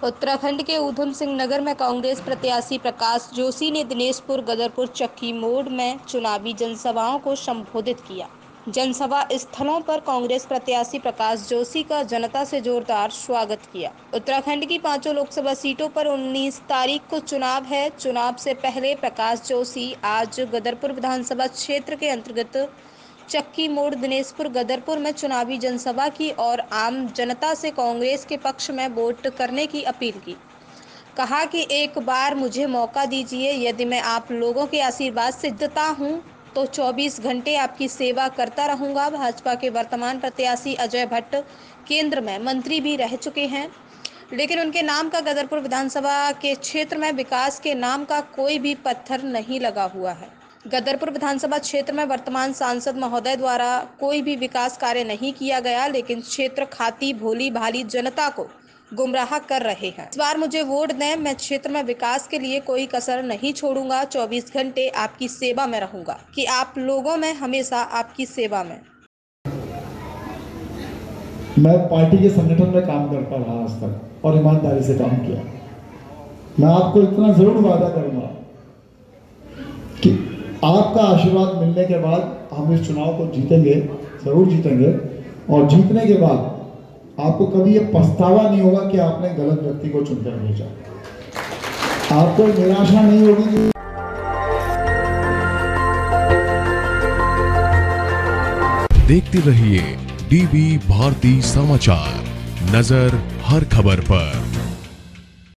उत्तराखंड के ऊधम सिंह नगर में कांग्रेस प्रत्याशी प्रकाश जोशी ने दिनेशपुर, गदरपुर, चक्की मोड़ में चुनावी जनसभाओं को संबोधित किया। जनसभा स्थलों पर कांग्रेस प्रत्याशी प्रकाश जोशी का जनता से जोरदार स्वागत किया। उत्तराखंड की 5 लोकसभा सीटों पर 19 तारीख को चुनाव है। चुनाव से पहले प्रकाश जोशी आज गदरपुर विधानसभा क्षेत्र के अंतर्गत चक्की मोड़, दिनेशपुर, गदरपुर में चुनावी जनसभा की और आम जनता से कांग्रेस के पक्ष में वोट करने की अपील की। कहा कि एक बार मुझे मौका दीजिए, यदि मैं आप लोगों के आशीर्वाद से जीतता हूं तो 24 घंटे आपकी सेवा करता रहूंगा। भाजपा के वर्तमान प्रत्याशी अजय भट्ट केंद्र में मंत्री भी रह चुके हैं, लेकिन उनके नाम का गदरपुर विधानसभा के क्षेत्र में विकास के नाम का कोई भी पत्थर नहीं लगा हुआ है। गदरपुर विधानसभा क्षेत्र में वर्तमान सांसद महोदय द्वारा कोई भी विकास कार्य नहीं किया गया, लेकिन क्षेत्र खाती भोली भाली जनता को गुमराह कर रहे हैं। इस बार मुझे वोट दें, मैं क्षेत्र में विकास के लिए कोई कसर नहीं छोड़ूंगा। 24 घंटे आपकी सेवा में रहूंगा कि आप लोगों में हमेशा आपकी सेवा में। मैं पार्टी के संगठन में काम करता रहा आज तक और ईमानदारी से काम किया। मैं आपको इतना जरूर वादा करूंगा कि आपका आशीर्वाद मिलने के बाद हम इस चुनाव को जीतेंगे, जरूर जीतेंगे। और जीतने के बाद आपको कभी ये पछतावा नहीं होगा कि आपने गलत व्यक्ति को चुनकर भेजा। आपको निराशा नहीं होगी। देखते रहिए डीवी भारती समाचार, नजर हर खबर पर।